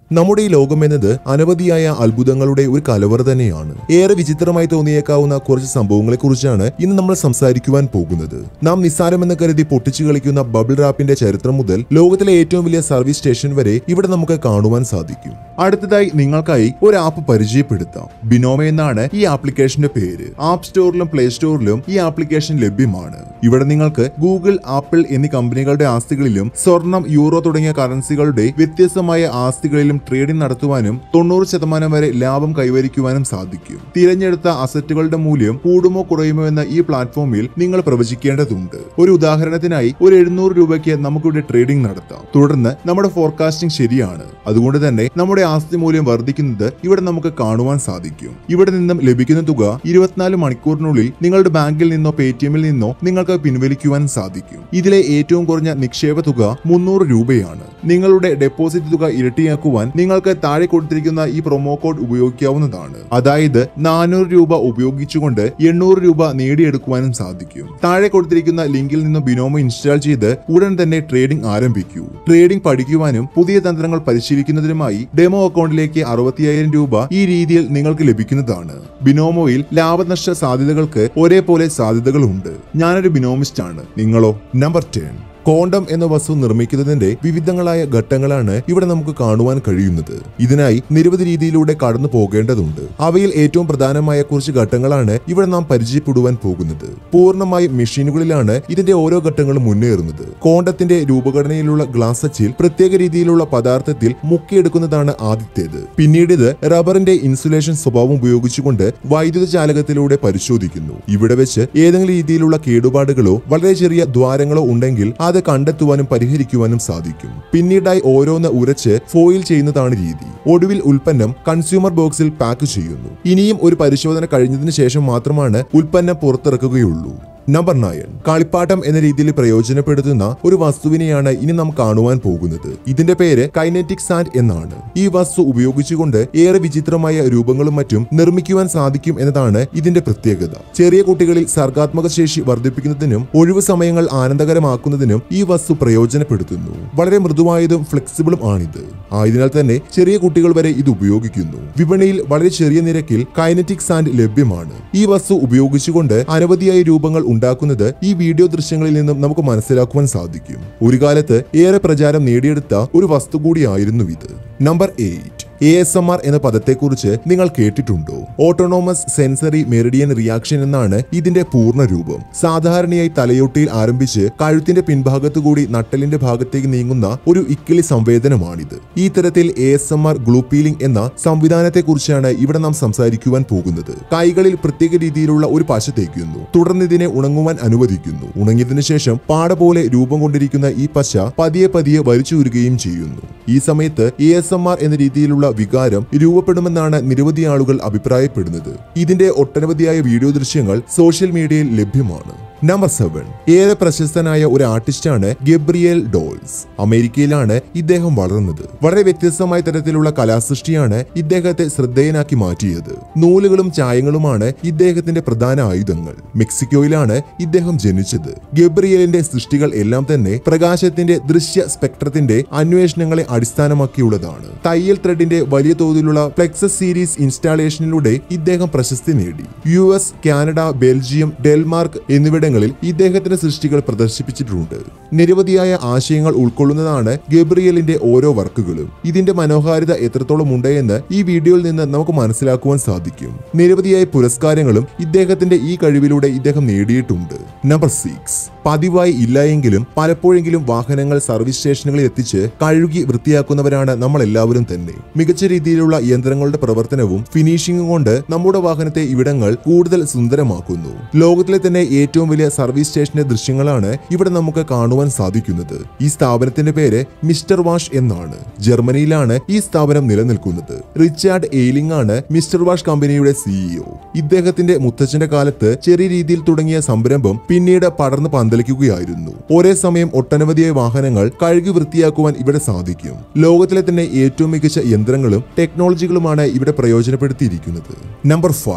നമ്മുടെ ഈ ലോകം എന്നത് അനവധിയായ അത്ഭുതങ്ങളുടെ ഒരു കലവറ തന്നെയാണ്. ഏറെ വിചിത്രമായി തോന്നിയേക്കാവുന്ന കുറച്ച് സംഭവങ്ങളെക്കുറിച്ചാണ് ഇന്ന് നമ്മൾ സംസാരിക്കുവാൻ പോകുന്നത്. നാം നിസ്സാരമെന്ന് കരുതി പൊട്ടിച്ചു കളിക്കുന്ന ബബിൾ റാപ്പിന്റെ ചരിത്രം മുതൽ ലോകത്തിലെ ഏറ്റവും വലിയ സർവീസ് സ്റ്റേഷൻ വരെ ഇവിടെ നമുക്ക് കാണുവാൻ സാധിക്കും. അടുത്തതായി നിങ്ങൾക്കായി ഒരു ആപ്പ് പരിചയപ്പെടുത്താം. ബിനോമോ എന്നാണ് ഈ ആപ്ലിക്കേഷന്റെ പേര്. ആപ്പ് സ്റ്റോറിലും പ്ലേ സ്റ്റോറിലും ഈ ആപ്ലിക്കേഷൻ ലഭ്യമാണ്. ഇവിടെ നിങ്ങൾക്ക് ഗൂഗിൾ, ആപ്പിൾ എന്നീ കമ്പനികളുടെ ആസ്തികളിലും സ്വർണം, യൂറോ തുടങ്ങിയ കറൻസികളുടെ വ്യത്യസ്തമായ ആസ്തികളിലും ട്രേഡിംഗ് നടത്തുവാനും 90% വരെ ലാഭം കൈവരിക്കുവാനും സാധിക്കും. തിരഞ്ഞെടുത്ത അസറ്റുകളുടെ മൂല്യം കൂടുമോ കുറയുമോ എന്ന ഈ പ്ലാറ്റ്ഫോമിൽ നിങ്ങൾ പ്രവചിക്കേണ്ടതുണ്ട്. ഒരു ഉദാഹരണത്തിനായി ഒരു 700 രൂപയ്ക്ക് നമുക്കിവിടെ ട്രേഡിംഗ് നടത്താം. തുടർന്ന് നമ്മുടെ ഫോർകാസ്റ്റിംഗ് ശരിയാണ്. അതുകൊണ്ട് തന്നെ നമ്മുടെ ആസ്തി മൂല്യം വർദ്ധിക്കുന്നത് ഇവിടെ നമുക്ക് കാണുവാൻ സാധിക്കും. ഇവിടെ നിന്നും ലഭിക്കുന്ന തുക 24 മണിക്കൂറിനുള്ളിൽ നിങ്ങളുടെ ബാങ്കിൽ നിന്നോ പേടിഎമ്മിൽ നിന്നോ നിങ്ങൾക്ക് പിൻവലിക്കുവാൻ സാധിക്കും. ഇതിലെ ഏറ്റവും കുറഞ്ഞ നിക്ഷേപ തുക 300 രൂപയാണ്. നിങ്ങളുടെ ഡെപ്പോസിറ്റ് തുക ഇരട്ടിയാക്കുവാൻ നിങ്ങൾക്ക് താഴെ കൊടുത്തിരിക്കുന്ന ഈ പ്രൊമോ കോഡ് ഉപയോഗിക്കാവുന്നതാണ്. അതായത് 400 രൂപ ഉപയോഗിച്ചുകൊണ്ട് 800 രൂപ നേടിയെടുക്കുവാനും സാധിക്കും. താഴെ കൊടുത്തിരിക്കുന്ന ലിങ്കിൽ നിന്ന് ബിനോമോ ഇൻസ്റ്റാൾ ചെയ്ത് ഉടൻ തന്നെ ട്രേഡിംഗ് ആരംഭിക്കൂ. ട്രേഡിംഗ് പഠിക്കുവാനും പുതിയ തന്ത്രങ്ങൾ പരിശീലിക്കുന്നതിനുമായി ഡെമോ അക്കൗണ്ടിലേക്ക് 65,000 രൂപ ഈ രീതിയിൽ നിങ്ങൾക്ക് ലഭിക്കുന്നതാണ്. ബിനോമോയിൽ ലാഭനഷ്ട സാധ്യതകൾക്ക് ഒരേപോലെ സാധ്യതകളുണ്ട്. ഞാനൊരു ബിനോമിസ്റ്റ് ആണ്. നിങ്ങളോ? നമ്പർ 10. കോണ്ടം എന്ന വസ്തു നിർമ്മിക്കുന്നതിന്റെ വിവിധങ്ങളായ ഘട്ടങ്ങളാണ് ഇവിടെ നമുക്ക് കാണുവാൻ കഴിയുന്നത്. ഇതിനായി നിരവധി രീതിയിലൂടെ കടന്നു പോകേണ്ടതുണ്ട്. അവയിൽ ഏറ്റവും പ്രധാനമായ കുറച്ച് ഘട്ടങ്ങളാണ് ഇവിടെ നാം പരിചയപ്പെടുവാൻ പോകുന്നത്. പൂർണ്ണമായും മെഷീനുകളിലാണ് ഇതിന്റെ ഓരോ ഘട്ടങ്ങളും മുന്നേറുന്നത്. കോണ്ടത്തിന്റെ രൂപഘടനയിലുള്ള ഗ്ലാസ് അച്ചിൽ പ്രത്യേക രീതിയിലുള്ള പദാർത്ഥത്തിൽ മുക്കിയെടുക്കുന്നതാണ് ആദ്യത്തേത്. പിന്നീട് ഇത് റബ്ബറിന്റെ ഇൻസുലേഷൻ സ്വഭാവം ഉപയോഗിച്ചുകൊണ്ട് വൈദ്യുത ചാലകത്തിലൂടെ പരിശോധിക്കുന്നു. ഇവിടെ വെച്ച് ഏതെങ്കിലും രീതിയിലുള്ള കേടുപാടുകളോ വളരെ ചെറിയ ദ്വാരങ്ങളോ ഉണ്ടെങ്കിൽ അത് കണ്ടെത്തുവാനും പരിഹരിക്കുവാനും സാധിക്കും. പിന്നീടായി ഓരോന്ന് ഉരച്ച് ഫോയിൽ ചെയ്യുന്നതാണ് രീതി. ഒടുവിൽ ഉൽപ്പന്നം കൺസ്യൂമർ ബോക്സിൽ പാക്ക് ചെയ്യുന്നു. ഇനിയും ഒരു പരിശോധന കഴിഞ്ഞതിന് ശേഷം മാത്രമാണ് ഉൽപ്പന്നം പുറത്തിറക്കുകയുള്ളൂ. നമ്പർ 9. കളിപ്പാട്ടം എന്ന രീതിയിൽ പ്രയോജനപ്പെടുത്തുന്ന ഒരു വസ്തുവിനെയാണ് ഇനി നാം കാണുവാൻ പോകുന്നത്. ഇതിന്റെ പേര് കൈനറ്റിക് സാൻഡ് എന്നാണ്. ഈ വസ്തു ഉപയോഗിച്ചുകൊണ്ട് ഏറെ വിചിത്രമായ രൂപങ്ങളും മറ്റും നിർമ്മിക്കുവാൻ സാധിക്കും എന്നതാണ് ഇതിന്റെ പ്രത്യേകത. ചെറിയ കുട്ടികളിൽ സർഗാത്മക ശേഷി വർദ്ധിപ്പിക്കുന്നതിനും ഒഴിവു സമയങ്ങൾ ആനന്ദകരമാക്കുന്നതിനും ഈ വസ്തു പ്രയോജനപ്പെടുത്തുന്നു. വളരെ മൃദുവായതും ഫ്ലെക്സിബിളും ആണിത്. ആയതിനാൽ തന്നെ ചെറിയ കുട്ടികൾ വരെ ഇത് ഉപയോഗിക്കുന്നു. വിപണിയിൽ വളരെ ചെറിയ നിരക്കിൽ കൈനറ്റിക് സാൻഡ് ലഭ്യമാണ്. ഈ വസ്തു ഉപയോഗിച്ചുകൊണ്ട് അനവധിയായ രൂപങ്ങൾ ഉണ്ടാക്കുന്നത് ഈ വീഡിയോ ദൃശ്യങ്ങളിൽ നിന്നും നമുക്ക് മനസ്സിലാക്കുവാൻ സാധിക്കും. ഒരു കാലത്ത് ഏറെ പ്രചാരം നേടിയെടുത്ത ഒരു വസ്തു കൂടിയായിരുന്നു ഇത്. നമ്പർ 8. ASMR എന്ന പദത്തെക്കുറിച്ച് നിങ്ങൾ കേട്ടിട്ടുണ്ടോ? ഓട്ടോണോമസ് സെൻസറി മെറിഡിയൻ റിയാക്ഷൻ എന്നാണ് ഇതിന്റെ പൂർണ്ണ രൂപം. സാധാരണയായി തലയോട്ടിയിൽ ആരംഭിച്ച് കഴുത്തിന്റെ പിൻഭാഗത്തുകൂടി നട്ടലിന്റെ ഭാഗത്തേക്ക് നീങ്ങുന്ന ഒരു ഇക്കിളി സംവേദനമാണിത്. ഈ തരത്തിൽ ASMR ഗ്ലൂപ്പീലിംഗ് എന്ന സംവിധാനത്തെക്കുറിച്ചാണ് ഇവിടെ നാം സംസാരിക്കുവാൻ പോകുന്നത്. കൈകളിൽ പ്രത്യേക രീതിയിലുള്ള ഒരു പശ തേക്കുന്നു. തുടർന്ന് ഇതിനെ ഉണങ്ങുവാൻ അനുവദിക്കുന്നു. ഉണങ്ങിയതിനു ശേഷം പാട പോലെ രൂപം കൊണ്ടിരിക്കുന്ന ഈ പശ പതിയെ പതിയെ വലിച്ചൂരുകയും ചെയ്യുന്നു. ഈ സമയത്ത് ASMR എന്ന രീതിയിലുള്ള വികാരം രൂപപ്പെടുമെന്നാണ് നിരവധി ആളുകൾ അഭിപ്രായപ്പെടുന്നത്. ഇതിന്റെ ഒട്ടനവധിയായ വീഡിയോ ദൃശ്യങ്ങൾ സോഷ്യൽ മീഡിയയിൽ ലഭ്യമാണ്. നമ്പർ 7. ഏറെ പ്രശസ്തനായ ഒരു ആർട്ടിസ്റ്റാണ് ഗബ്രിയേൽ ഡോൾസ്. അമേരിക്കയിലാണ് ഇദ്ദേഹം വളർന്നത്. വളരെ വ്യത്യസ്തമായ തരത്തിലുള്ള കലാസൃഷ്ടിയാണ് ഇദ്ദേഹത്തെ ശ്രദ്ധേയനാക്കി മാറ്റിയത്. നൂലുകളും ചായങ്ങളുമാണ് ഇദ്ദേഹത്തിന്റെ പ്രധാന ആയുധങ്ങൾ. മെക്സിക്കോയിലാണ് ഇദ്ദേഹം ജനിച്ചത്. ഗബ്രിയേലിന്റെ സൃഷ്ടികൾ എല്ലാം തന്നെ പ്രകാശത്തിന്റെ ദൃശ്യ സ്പെക്ട്രത്തിന്റെ അന്വേഷണങ്ങളെ അടിസ്ഥാനമാക്കിയുള്ളതാണ്. തയ്യൽ ത്രെഡിന്റെ വലിയ തോതിലുള്ള ഫ്ലെക്സസ് സീരീസ് ഇൻസ്റ്റാളേഷനിലൂടെ ഇദ്ദേഹം പ്രശസ്തി നേടി. US, കാനഡ, ബെൽജിയം, ഡെൻമാർക്ക് എന്നിവിടങ്ങളിൽ ഇദ്ദേഹത്തിന്റെ സൃഷ്ടികൾ പ്രദർശിപ്പിച്ചിട്ടുണ്ട്. നിരവധിയായ ആശയങ്ങൾ ഉൾക്കൊള്ളുന്നതാണ് ഗബ്രിയേലിന്റെ ഓരോ വർക്കുകളും. ഇതിന്റെ മനോഹാരിത എത്രത്തോളം ഉണ്ട് എന്ന് ഈ വീഡിയോയിൽ നിന്ന് നമുക്ക് മനസ്സിലാക്കുവാൻ സാധിക്കും. നിരവധിയായ പുരസ്കാരങ്ങളും ഇദ്ദേഹത്തിന്റെ ഈ കഴിവിലൂടെ ഇദ്ദേഹം നേടിയിട്ടുണ്ട്. നമ്പർ 6. പതിവായി ഇല്ല എങ്കിലും പലപ്പോഴെങ്കിലും വാഹനങ്ങൾ സർവീസ് സ്റ്റേഷനുകളിൽ എത്തിച്ച് കഴുകി വൃത്തിയാക്കുന്നവരാണ് നമ്മൾ എല്ലാവരും തന്നെ. മികച്ച രീതിയിലുള്ള യന്ത്രങ്ങളുടെ പ്രവർത്തനവും ഫിനിഷിംഗും കൊണ്ട് നമ്മുടെ വാഹനത്തെ ഇവിടങ്ങൾ കൂടുതൽ സുന്ദരമാക്കുന്നു. ലോകത്തിലെ തന്നെ ഏറ്റവും വലിയ സർവീസ് സ്റ്റേഷന്റെ ദൃശ്യങ്ങളാണ് ഇവിടെ നമുക്ക് കാണുവാൻ സാധിക്കുന്നത്. ഈ സ്ഥാപനത്തിന്റെ പേര് മിസ്റ്റർ വാഷ് എന്നാണ്. ജർമ്മനിയിലാണ് ഈ സ്ഥാപനം നിലനിൽക്കുന്നത്. റിച്ചാർഡ് എയ്ലിംഗ് ആണ് മിസ്റ്റർ വാഷ് കമ്പനിയുടെ CEO. ഇദ്ദേഹത്തിന്റെ മുത്തച്ഛന്റെ കാലത്ത് ചെറിയ രീതിയിൽ തുടങ്ങിയ സംരംഭം പിന്നീട് പടർന്ന് പന്തലിക്കുകയായിരുന്നു. ഒരേ സമയം ഒട്ടനവധിയായ വാഹനങ്ങൾ കഴുകി വൃത്തിയാക്കുവാൻ ഇവിടെ സാധിക്കും. ലോകത്തിലെ തന്നെ ഏറ്റവും മികച്ച യന്ത്രങ്ങളും ടെക്നോളജികളുമാണ് ഇവിടെ പ്രയോജനപ്പെടുത്തിയിരിക്കുന്നത്. നമ്പർ 5.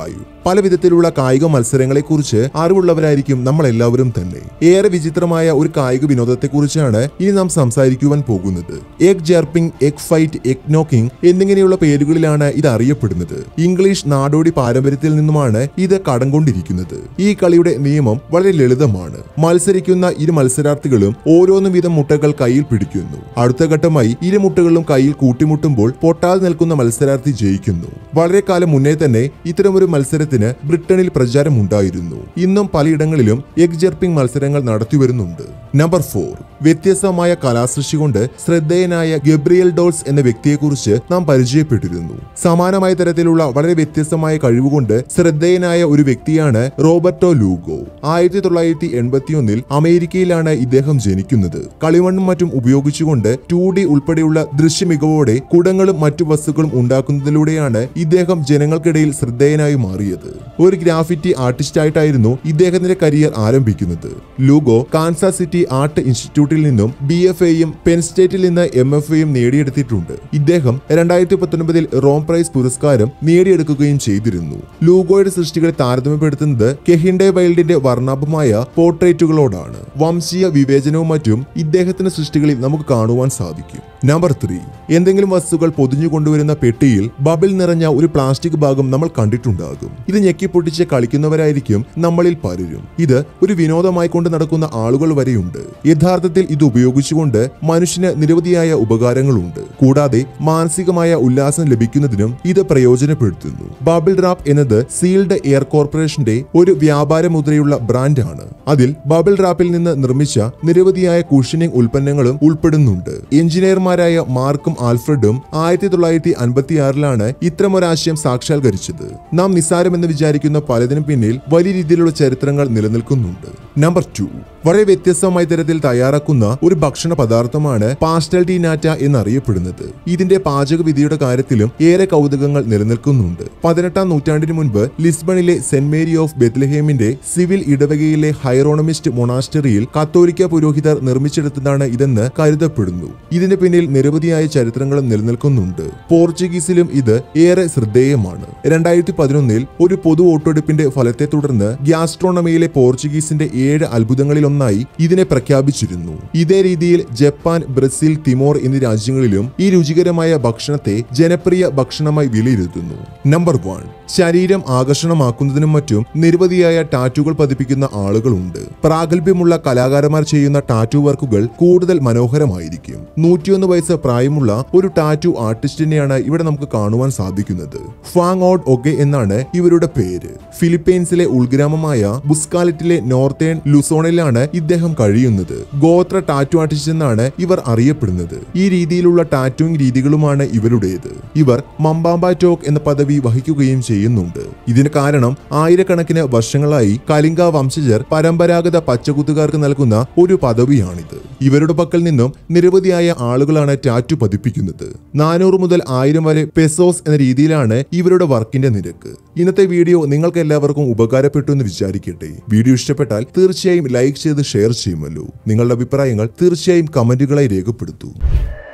പല വിധത്തിലുള്ള കായിക മത്സരങ്ങളെക്കുറിച്ച് അറിവുള്ളവരായിരിക്കും നമ്മൾ എല്ലാവരും തന്നെ. ഏറെ വിചിത്രമായ ഒരു കായിക വിനോദത്തെക്കുറിച്ചാണ് ഇനി നാം സംസാരിക്കുവാൻ പോകുന്നത്. Egg jarping, egg fight, egg knocking എന്നിങ്ങനെയുള്ള പേരുകളിലാണ് ഇത് അറിയപ്പെടുന്നത്. ഇംഗ്ലീഷ് നാടോടി പാരമ്പര്യത്തിൽ നിന്നുമാണ് ഇത് കടം കൊണ്ടിരിക്കുന്നത്. ഈ കളിയുടെ നിയമം വളരെ ലളിതമാണ്. മത്സരിക്കുന്ന ഇരു മത്സരാർത്ഥികളും ഓരോന്നും വീതം മുട്ടകൾ കയ്യിൽ പിടിക്കുന്നു. അടുത്ത ഘട്ടമായി ഇരു മുട്ടകളും കയ്യിൽ കൂട്ടിമുട്ടുമ്പോൾ പൊട്ടാതെ നിൽക്കുന്ന മത്സരാർത്ഥി ജയിക്കുന്നു. വളരെ കാലം മുന്നേ തന്നെ ഇത്തരമൊരു മത്സരത്തിന് ബ്രിട്ടനിൽ പ്രചാരമുണ്ടായിരുന്നു. ഇന്നും പലയിടങ്ങളിലും എഗ് ജർപ്പിംഗ് മത്സരങ്ങൾ നടത്തിവരുന്നുണ്ട്. നമ്പർ 4. വ്യത്യസ്തമായ കലാസൃഷ്ടി കൊണ്ട് ശ്രദ്ധേയനായ ഗബ്രിയേൽ ഡോൾസ് എന്ന വ്യക്തിയെക്കുറിച്ച് നാം പരിചയപ്പെട്ടിരുന്നു. സമാനമായ തരത്തിലുള്ള വളരെ വ്യത്യസ്തമായ കഴിവുകൊണ്ട് ശ്രദ്ധേയനായ ഒരു വ്യക്തിയാണ് റോബർട്ടോ ലൂഗോ. 1981 അമേരിക്കയിലാണ് ഇദ്ദേഹം ജനിക്കുന്നത്. കളിമണ്ണും മറ്റും ഉപയോഗിച്ചുകൊണ്ട് 2D ഉൾപ്പെടെയുള്ള ദൃശ്യമികവോടെ കുടങ്ങളും മറ്റു വസ്തുക്കളും ഉണ്ടാക്കുന്നതിലൂടെയാണ് ഇദ്ദേഹം ജനങ്ങൾക്കിടയിൽ ശ്രദ്ധേയനായി മാറിയത്. ഒരു ഗ്രാഫിറ്റി ആർട്ടിസ്റ്റായിട്ടായിരുന്നു ഇദ്ദേഹത്തിന്റെ കരിയർ ആരംഭിക്കുന്നത്. ലൂഗോ കാൻസാസ് സിറ്റി ആർട്ട് ഇൻസ്റ്റിറ്റ്യൂട്ടിൽ നിന്നും BFAയും പെൻ സ്റ്റേറ്റിൽ നിന്ന് MFAയും നേടിയെടുത്തിട്ടുണ്ട്. ഇദ്ദേഹം 2019 റോം പ്രൈസ് പുരസ്കാരം നേടിയെടുക്കുകയും ചെയ്തിരുന്നു. ലൂഗോയുടെ സൃഷ്ടികളെ താരതമ്യപ്പെടുത്തുന്നത് കെഹിൻഡെ വൈൽഡിന്റെ വർണ്ണാഭമായ പോർട്രേറ്റുകളോടാണ്. വംശീയ വിവേചനവും മറ്റും ഇദ്ദേഹത്തിന്റെ സൃഷ്ടികളിൽ നമുക്ക് കാണുവാൻ സാധിക്കും. നമ്പർ 3. എന്തെങ്കിലും വസ്തുക്കൾ പൊതിഞ്ഞു കൊണ്ടുവരുന്ന പെട്ടിയിൽ ബബിൾ നിറഞ്ഞ ഒരു പ്ലാസ്റ്റിക് ഭാഗം നമ്മൾ കണ്ടിട്ടുണ്ടാകും. ഇത് ഞെക്കിപ്പൊട്ടിച്ച് കളിക്കുന്നവരായിരിക്കും നമ്മളിൽ പലരും. ഇത് ഒരു വിനോദമായി കൊണ്ട് നടക്കുന്ന ആളുകൾ വരെയുണ്ട്. യഥാർത്ഥത്തിൽ ഇത് ഉപയോഗിച്ചുകൊണ്ട് മനുഷ്യന് നിരവധിയായ ഉപകാരങ്ങളുണ്ട്. കൂടാതെ മാനസികമായ ഉല്ലാസം ലഭിക്കുന്നതിനും ഇത് പ്രയോജനപ്പെടുത്തുന്നു. ബബിൾ റാപ്പ് എന്നത് സീൽഡ് എയർ കോർപ്പറേഷന്റെ ഒരു വ്യാപാര മുദ്രയുള്ള ബ്രാൻഡാണ്. അതിൽ ബബിൾ റാപ്പിൽ നിന്ന് നിർമ്മിച്ച നിരവധിയായ കുഷനിംഗ് ഉൽപ്പന്നങ്ങളും ഉൾപ്പെടുന്നുണ്ട്. എഞ്ചിനീയർമാരായ മാർക്കും ആൽഫ്രഡും 1956 ഇത്തരമൊരാശയം സാക്ഷാത്കരിച്ചത്. നാം നിസ്സാരമെന്ന് വിചാരിക്കുന്ന പലതിനും പിന്നിൽ വലിയ രീതിയിലുള്ള ചരിത്രങ്ങൾ നിലനിൽക്കുന്നുണ്ട്. നമ്പർ 2. വളരെ വ്യത്യസ്തമായ തരത്തിൽ തയ്യാറാക്കുന്ന ഒരു ഭക്ഷണ പദാർത്ഥമാണ് പാസ്റ്റൽ ഡി നാറ്റ എന്നറിയപ്പെടുന്നത്. ഇതിന്റെ പാചകവിധിയുടെ കാര്യത്തിലും ഏറെ കൗതുകങ്ങൾ നിലനിൽക്കുന്നുണ്ട്. 18-ാം നൂറ്റാണ്ടിന് മുൻപ് ലിസ്ബണിലെ സെന്റ് മേരി ഓഫ് ബെത്ലഹേമിന്റെ സിവിൽ ഇടവകയിലെ ഹൈറോണമിസ്റ്റ് മൊണാസ്റ്ററിയിൽ കത്തോലിക്ക പുരോഹിതർ നിർമ്മിച്ചെടുത്തതാണ് ഇതെന്ന് കരുതപ്പെടുന്നു. ഇതിന് പിന്നിൽ നിരവധിയായ ചരിത്രങ്ങളും നിലനിൽക്കുന്നുണ്ട്. പോർച്ചുഗീസിലും ഇത് ഏറെ ശ്രദ്ധേയമാണ്. 2011 ഒരു പൊതു വോട്ടെടുപ്പിന്റെ ഫലത്തെ തുടർന്ന് ഗ്യാസ്ട്രോണമിയിലെ പോർച്ചുഗീസിന്റെ 7 അത്ഭുതങ്ങളിൽ ഒന്നായി ഇതിനെ പ്രഖ്യാപിച്ചിരുന്നു. ഇതേ രീതിയിൽ ജപ്പാൻ, ബ്രസീൽ, തിമോർ എന്നീ രാജ്യങ്ങളിലും ഈ രുചികരമായ ഭക്ഷണത്തെ ജനപ്രിയ ഭക്ഷണമായി വിലയിരുത്തുന്നു. നമ്പർ 1. ശരീരം ആകർഷണമാക്കുന്നതിനും മറ്റും നിരവധിയായ ടാറ്റുകൾ പതിപ്പിക്കുന്ന ആളുകളുണ്ട്. പ്രാഗൽഭ്യമുള്ള കലാകാരന്മാർ ചെയ്യുന്ന ടാറ്റു വർക്കുകൾ കൂടുതൽ മനോഹരമായിരിക്കും. 101 വയസ്സ് പ്രായമുള്ള ഒരു ടാറ്റു ആർട്ടിസ്റ്റിനെയാണ് ഇവിടെ നമുക്ക് കാണുവാൻ സാധിക്കുന്നത്. ഫാങ് ഓഡ് ഒഗെ എന്നാണ് ഇവരുടെ പേര്. ഫിലിപ്പൈൻസിലെ ഉൾഗ്രാമമായ ബുസ്കാലറ്റിലെ നോർത്തേൺ ലുസോണിലാണ് ഇദ്ദേഹം കഴിയുന്നത്. ഗോത്ര ടാറ്റു ആർട്ടിസ്റ്റ് എന്നാണ് ഇവർ അറിയപ്പെടുന്നത്. ഈ രീതിയിലുള്ള ടാറ്റുവിംഗ് രീതികളുമാണ് ഇവരുടേത്. ഇവർ മമ്പാമ്പ ടോക്ക് എന്ന പദവി വഹിക്കുകയും ചെയ്യുന്നുണ്ട്. ഇതിന് കാരണം ആയിരക്കണക്കിന് വർഷങ്ങളായി കലിംഗ വംശജർ പരമ്പരാഗത പച്ചകുത്തുകാർക്ക് നൽകുന്ന ഒരു പദവിയാണിത്. ഇവരുടെ പക്കൽ നിന്നും നിരവധിയായ ആളുകളാണ് ടാറ്റു പതിപ്പിക്കുന്നത്. 400 മുതൽ 1000 വരെ പെസോസ് എന്ന രീതിയിലാണ് ഇവരുടെ വർക്കിന്റെ നിരക്ക്. ഇന്നത്തെ വീഡിയോ നിങ്ങൾക്ക് എല്ലാവർക്കും ഉപകാരപ്പെട്ടു എന്ന് വിചാരിക്കട്ടെ. വീഡിയോ ഇഷ്ടപ്പെട്ടാൽ തീർച്ചയായും ലൈക്ക് ചെയ്ത് ഷെയർ ചെയ്യുമല്ലോ. നിങ്ങളുടെ അഭിപ്രായങ്ങൾ തീർച്ചയായും കമന്റുകളായി രേഖപ്പെടുത്തൂ.